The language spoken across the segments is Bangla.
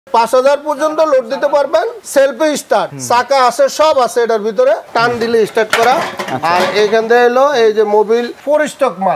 5000 পর্যন্ত লোড দিতে পারবেন। সেলফি স্টার্ট, চাকা আছে, সব আছে এটার ভিতরে, টান দিলে স্টার্ট করা। আর এইখান থেকে হলো এই যে মোবিল 4 স্টক মাল,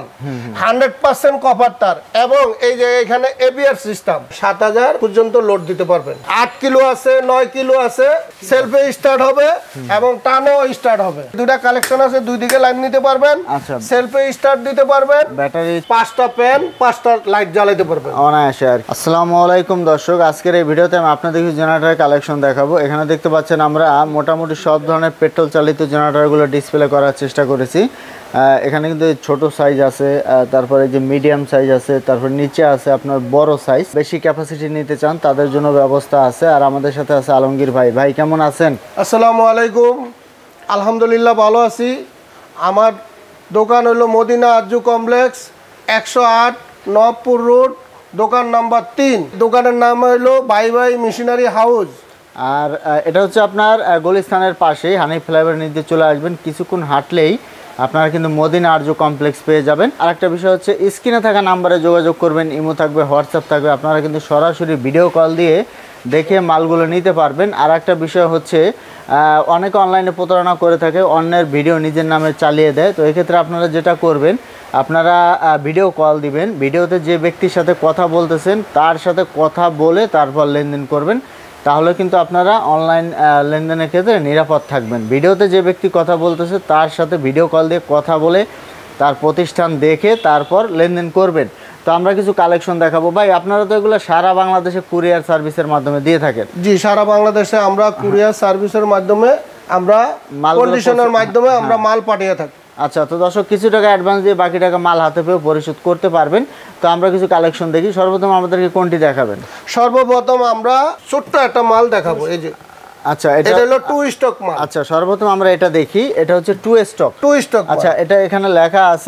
100% কপার তার, এবং এই যে এখানে এবিআর সিস্টেম। 7000 পর্যন্ত লোড দিতে পারবেন। 8 কিলো আছে, 9 কিলো আছে। সেলফি স্টার্ট হবে এবং টানও স্টার্ট হবে। দুইটা কালেকশন আছে, দুই দিকে লাইন নিতে পারবেন। সেলফি স্টার্ট দিতে পারবেন, ব্যাটারি 5টা ফ্যান, 5টা লাইট জ্বালাতে পারবেন অনায়াসে। আর আসসালামু আলাইকুম দর্শক, আজকের এই ভিডিওতে আমি আপনাদেরকে জেনারেটর কালেকশন দেখাবো। এখানে দেখতে পাচ্ছেন আমরা মোটামুটি সব ধরনের পেট্রোল চালিত জেনারেটরগুলো ডিসপ্লে করার চেষ্টা করেছি। এখানে কিন্তু ছোট সাইজ আছে, তারপরে যে মিডিয়াম সাইজ আছে, তারপর নিচে আছে আপনার বড় সাইজ। বেশি ক্যাপাসিটি নিতে চান তাদের জন্য ব্যবস্থা আছে। আর আমাদের সাথে আছে আলমগীর ভাই। ভাই কেমন আছেন? আসসালামু আলাইকুম, আলহামদুলিল্লাহ ভালো আছি। আমার দোকান হলো মদিনা আরজু কমপ্লেক্স, 108 নবপুর রোড, দোকান নাম্বার 3। দোকানের নাম হলো বাই বাই মেশিনারি হাউস। আর এটা হচ্ছে আপনার গুলিস্তানের পাশেই, হানিফ ফ্লাইওভার নিতে চলে আসবেন, কিছুক্ষণ হাঁটলেই আপনারা কিন্তু মদিনা আরজু কমপ্লেক্স পেয়ে যাবেন। আর একটা বিষয় হচ্ছে স্ক্রিনে থাকা নাম্বারে যোগাযোগ করবেন, ইমো থাকবে, হোয়াটসঅ্যাপ থাকবে, আপনারা কিন্তু সরাসরি ভিডিও কল দিয়ে দেখে মালগুলো নিতে পারবেন। আর একটা বিষয় হচ্ছে অনেকে অনলাইনে প্রতারণা করে থাকে, অন্যের ভিডিও নিজের নামে চালিয়ে দেয়। তো এক্ষেত্রে আপনারা যেটা করবেন, আপনারা ভিডিও কল দিবেন, ভিডিওতে যে ব্যক্তির সাথে কথা বলতেছেন তার সাথে কথা বলে তারপর লেনদেন করবেন, তাহলে কিন্তু আপনারা অনলাইন লেনদেনের ক্ষেত্রে নিরাপদ থাকবেন। ভিডিওতে যে ব্যক্তি কথা বলতেছে তার সাথে ভিডিও কল দিয়ে কথা বলে তার প্রতিষ্ঠান দেখে তারপর লেনদেন করবেন। তো আমরা কিছু কালেকশন দেখাবো। ভাই আপনারা তো এগুলো সারা বাংলাদেশে কুরিয়ার সার্ভিসের মাধ্যমে দিয়ে থাকেন? জি, সারা বাংলাদেশে আমরা কুরিয়ার সার্ভিসের মাধ্যমে, আমরা কন্ডিশনের মাধ্যমে আমরা মাল পাঠিয়ে থাকি। আচ্ছা, তো দর্শক কিছু টাকা অ্যাডভান্স দিয়ে বাকি টাকা মাল হাতে পেয়ে পরিশোধ করতে পারবেন। তো আমরা কিছু কালেকশন দেখি। সর্বপ্রথম আমাদেরকে কোনটি দেখাবেন? সর্বপ্রথম আমরা ছোট্ট একটা মাল দেখাবো, এই যে। আচ্ছা, এটা হলো 2 স্টক মাল। আচ্ছা, সর্বপ্রথম আমরা এটা দেখি। এটা হচ্ছে 2 স্টক। আচ্ছা, এটা এখানে লেখা আছে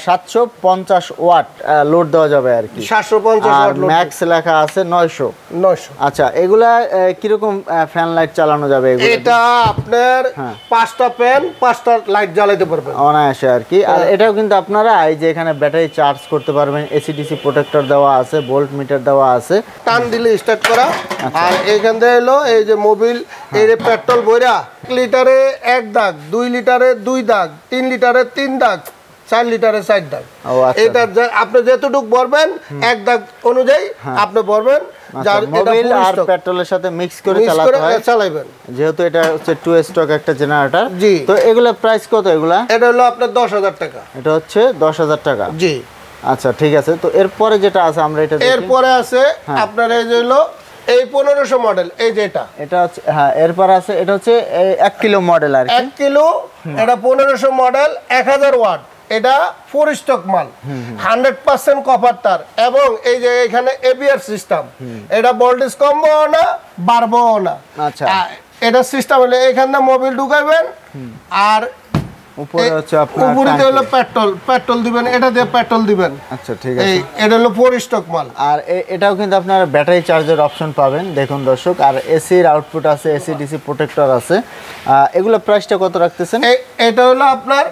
750 ওয়াট লোড দেওয়া যাবে আর কি। 750 ওয়াট লোড, ম্যাক্স লেখা আছে 900। আচ্ছা, এগুলা কিরকম ফ্যান লাইট চালানো যাবে? এটা আপনার 5টা ফ্যান, 5টা লাইট জ্বালাতে পারবেন অনায়াসে আর কি। আর এটাও কিন্তু আপনারা এই যে এখানে ব্যাটারি চার্জ করতে পারবেন, এসিডিসি প্রোটেক্টর দেওয়া আছে, ভোল্ট মিটার দেওয়া আছে, টান দিলে স্টার্ট করা। আর এইখান থেকে হলো এই যে মোবিল, এই যে পেট্রোল বইরা, 1 লিটারে 1 দাগ, 2 লিটারে 2 দাগ, 3 লিটারে 3 দাগ, 4 লিটারে 4 দাগ। এটা আপনি যতটুকু ভরবেন 1 দাগ অনুযায়ী আপনি ভরবেন। যার মোবিল আর পেট্রোলের সাথে মিক্স করে চালাবেন, যেহেতু এটা হচ্ছে 2 স্টক একটা জেনারেটর। জি। তো এগুলা প্রাইস কত? এগুলা এটা হলো আপনার 10000 টাকা। এটা হচ্ছে 10000 টাকা। জি। আচ্ছা, ঠিক আছে। তো এরপরে যেটা আছে আমরা এটা দেখি। এরপরে আছে আপনার এই যে হলো এই 1500 মডেল, এই যে এটা হচ্ছে, হ্যাঁ, এরপর আছে এটা হচ্ছে 1 কিলো মডেল আর কি। 1 কিলো, এটা 1500 মডেল, 1000 ওয়াট। এটা 4 স্টক মাল, 100% কপার তার, এবং এই যে এখানে এবিআর সিস্টেম। এটা ভোল্টেজ কমবো না, বাড়বো না। আচ্ছা, এটা সিস্টেম হলো এখানে মোবিল ঢুকাইবেন, আর উপরে হচ্ছে আপনার উপরে হলো পেট্রোল দিবেন, এটা দিয়ে পেট্রোল দিবেন। আচ্ছা, ঠিক আছে। এটা হলো 4 স্টক মাল। আর এটাও কিন্তু আপনারা ব্যাটারি চার্জের অপশন পাবেন, দেখুন দর্শক। আর এসির আউটপুট আছে, এসি ডিসি প্রোটেক্টর আছে। এগুলো প্রাইসটা কত রাখতেছেন? এটা হলো আপনার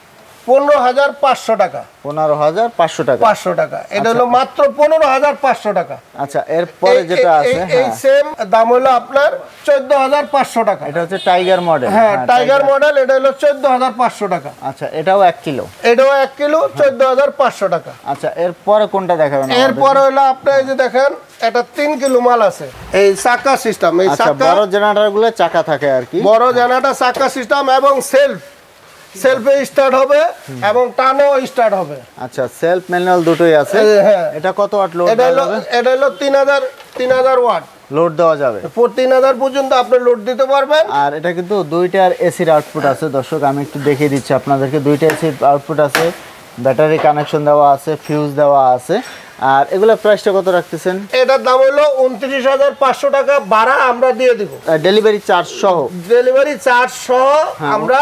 15500 টাকা। 15500 টাকা। 500 টাকা। এটা হলো মাত্র 15500 টাকা। আচ্ছা, এরপরে যেটা আছে এই সেম দাম হলো আপনার 14500 টাকা। এটা হচ্ছে টাইগার মডেল। হ্যাঁ, টাইগার মডেল। এটা হলো 14500 টাকা। আচ্ছা, এটাও 1 কিলো। এটাও 1 কিলো, 14500 টাকা। আচ্ছা, এরপরে কোনটা দেখাবেন? এরপরে হলো আপনি এই যে দেখেন, এটা 3 কিলো মাল আছে, এই চাকা সিস্টেম। এই চাকা বড় জেনারেটরগুলো চাকা থাকে আর কি। বড় জেনারেটর চাকা সিস্টেম এবং সেলফে স্টার্ট হবে এবং টানেও স্টার্ট হবে। আচ্ছা, সেলফ ম্যানুয়াল দুটোই আছে। এটা কত ওয়াট লোড দেওয়া যাবে? এটা হলো 3000 ওয়াট লোড দেওয়া যাবে। 3000 পর্যন্ত আপনি লোড দিতে পারবেন। আর এটা কিন্তু দুইটার এসির আউটপুট আছে দর্শক, আমি একটু দেখিয়ে দিচ্ছি আপনাদেরকে। দুইটা এসির আউটপুট আছে, ব্যাটারি কানেকশন দেওয়া আছে, ফিউজ দেওয়া আছে। আর এগুলা প্রাইসটা কত রাখতেছেন? এটার দাম হলো 29500 টাকা, ভাড়া আমরা দিয়ে দিব, ডেলিভারি চার্জ সহ। ডেলিভারি চার্জ সহ আমরা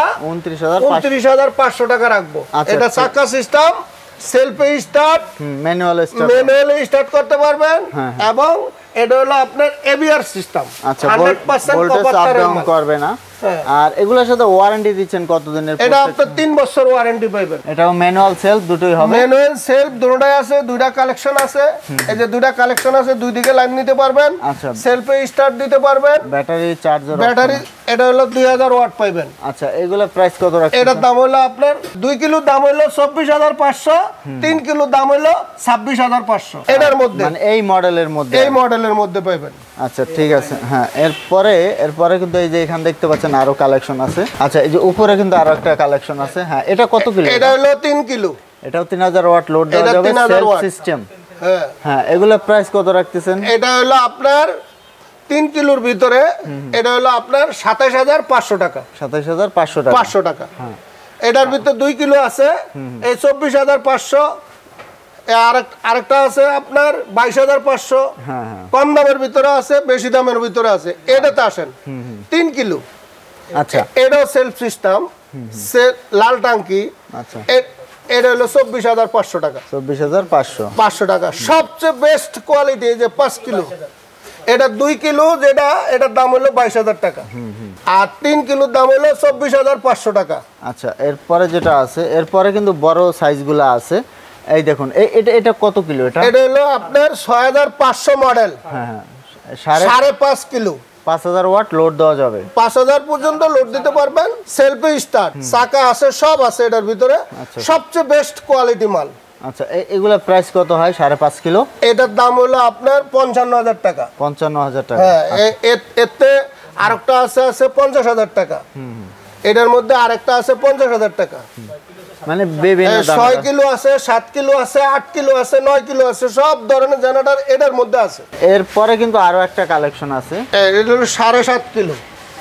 29500 টাকা রাখবো। এটা চাকা সিস্টেম, সেলফে স্টার্ট, ম্যানুয়াল স্টার্ট করতে পারবেন, এবং এটা হলো আপনার এবিআর সিস্টেম। আচ্ছা, ভোল্টেজ আপ ডাউন করবে না। আর এগুলোর সাথে ওয়ারেন্টি দিচ্ছেন কতদিনের? এটা আপনার 3 বছর ওয়ারেন্টি পাবেন। এটাও ম্যানুয়াল সেলফ দুটোই হবে? ম্যানুয়াল সেলফ দুটোই আছে, দুইটা কালেকশন আছে। এই যে দুইটা কালেকশন আছে, দুই দিকে লাইন নিতে পারবেন। আচ্ছা, সেলফে স্টার্ট দিতে পারবেন। ব্যাটারি চার্জার, ব্যাটারি এটা হলো 2000 ওয়াট পাবেন। আচ্ছা, এগুলা প্রাইস কত রাখছেন? এটার দাম হলো আপনার 2 কিলো দাম হলো 24500, 3 কিলো দাম হলো 26500। এটার মধ্যে মানে এই মডেলের মধ্যে পাবেন। আচ্ছা, ঠিক আছে। হ্যাঁ, এরপরে কিন্তু এই যে এখানে দেখতে পাচ্ছেন আরো কালেকশন আছে। আচ্ছা, এই যে উপরে কিন্তু আরো একটা কালেকশন আছে। হ্যাঁ, এটা কত কিলো? এটা হলো 3 কিলো। এটাও 3000 ওয়াট লোড দেওয়া যাবে, সেলফ সিস্টেম। হ্যাঁ, এগুলা প্রাইস কত রাখতেছেন? এটা হলো আপনার 3 কিলোর ভিতরে এটা হলো আপনার 27500 টাকা। 27500 টাকা। 500 টাকা। এটার ভিতরে 2 কিলো আছে, এই 24500। আরেকটা আছে আপনার 22500। হ্যাঁ হ্যাঁ, কম দামের ভিতরে আছে, বেশি দামের ভিতরে আছে। এটাতে আসেন 3 কিলো। আচ্ছা, এটাও সেলফ সিস্টেম, লাল টাঙ্কি। আচ্ছা, এটা হলো 24500 টাকা। 24500 টাকা। সবচেয়ে বেস্ট কোয়ালিটি যে 5 কিলো, এটা 2 কিলো, যেটা এটার দাম হলো 22000 টাকা। আর 3 কিলোর দাম হলো 24500 টাকা। আচ্ছা, এরপরে যেটা আছে, এরপরে কিন্তু বড় সাইজগুলো আছে। এই দেখুন, এটা কত কিলো? এটা হলো আপনার 6500 মডেল। হ্যাঁ হ্যাঁ, 5.5 কিলো। 5000 ওয়াট লোড দেওয়া যাবে। 5000 পর্যন্ত লোড দিতে পারবেন। সেলফে স্টার্ট, চাকা আছে, সব আছে এটার ভিতরে। সবচেয়ে বেস্ট কোয়ালিটি মাল। আচ্ছা, এগুলা প্রাইস কত হয়? 5.5 কিলো। এটার দাম হলো আপনার 55000 টাকা। 55000 টাকা। হ্যাঁ, এতে আরেকটা আছে 50000 টাকা। এটার মধ্যে আরেকটা আছে 50000 টাকা। মানে বিভিন্ন দাম। 6 কিলো আছে, 7 কিলো আছে, 8 কিলো আছে, 9 কিলো আছে, সব ধরনের জেনারেটর এটার মধ্যে আছে। এরপরে কিন্তু আরো একটা কালেকশন আছে। এটা হলো 7.5 কিলো,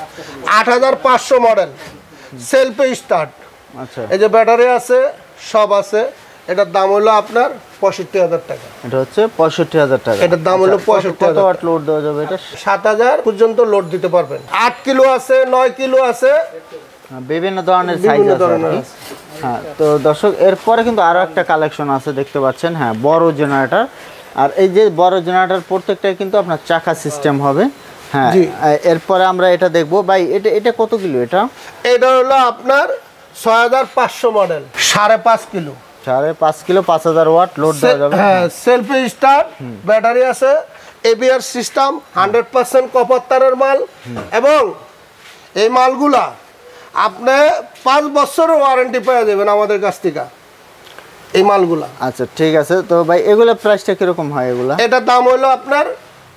8500 মডেল, সেলফে স্টার্ট। আচ্ছা, এই যে ব্যাটারি আছে, সব আছে। এটার দাম হলো আপনার 65000 টাকা। এটা হচ্ছে 65000 টাকা। এটার দাম হলো 65000। কত ওয়াট লোড দেওয়া যাবে এটা? 7000 পর্যন্ত লোড দিতে পারবেন। 8 কিলো আছে, 9 কিলো আছে, বিভিন্ন ধরনের সাইজ আছে আর কি। হ্যাঁ, তো দর্শক, এরপরে কিন্তু আরো একটা কালেকশন আছে দেখতে পাচ্ছেন। হ্যাঁ, বড় জেনারেটর। আর এই যে বড় জেনারেটর প্রত্যেকটাই কিন্তু আপনার চাকা সিস্টেম হবে। হ্যাঁ, এরপরে আমরা এটা দেখবো। ভাই, এটা কত কিলো? এটা হলো আপনার 6500 model, 5.5 kilo. 5.5 kilo, 5000 watt load দেওয়া যাবে। হ্যাঁ, সেলফে স্টার্ট, ব্যাটারি আছে, এবিআর সিস্টেম, 100% কপার তারের মাল। এবং এই মালগুলা আপনি 5 বছরের ওয়ারেন্টি পেয়ে যাবেন আমাদের কাছ থেকে এই মালগুলা। আচ্ছা, ঠিক আছে। তো ভাই, এগুলা প্রাইসটা কিরকম হয়? এটার দাম হলো আপনার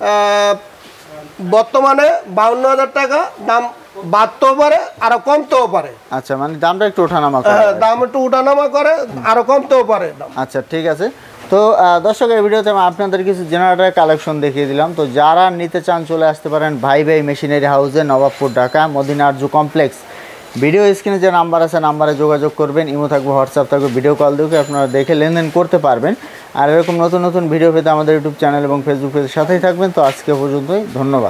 বর্তমানে 52000 টাকা। দাম বাড়তেও পারে, আরো কমতেও পারে। আচ্ছা, মানে দামটা একটু ওঠানামা করে। হ্যাঁ, দাম একটু ওঠানামা করে, আরো কমতেও পারে। আচ্ছা, ঠিক আছে। তো দর্শক, এই ভিডিওতে আমি আপনাদের কিছু জেনারেটর কালেকশন দেখিয়ে দিলাম। তো যারা নিতে চান চলে আসতে পারেন ভাই মেশিনারি হাউসে, নবাবপুর, ঢাকা, মদিনা আরজু কমপ্লেক্স। ভিডিও স্ক্রিনে যে নাম্বার আছে, নাম্বারে যোগাযোগ করবেন। ইমো থাকবে, হোয়াটসঅ্যাপ থাকবে, ভিডিও কল দিয়ে আপনারা দেখে লেনদেন করতে পারবেন। আর এরকম নতুন নতুন ভিডিও পেতে আমাদের ইউটিউব চ্যানেল এবং ফেসবুক পেজের সাথেই থাকবেন। তো আজকে পর্যন্তই, ধন্যবাদ।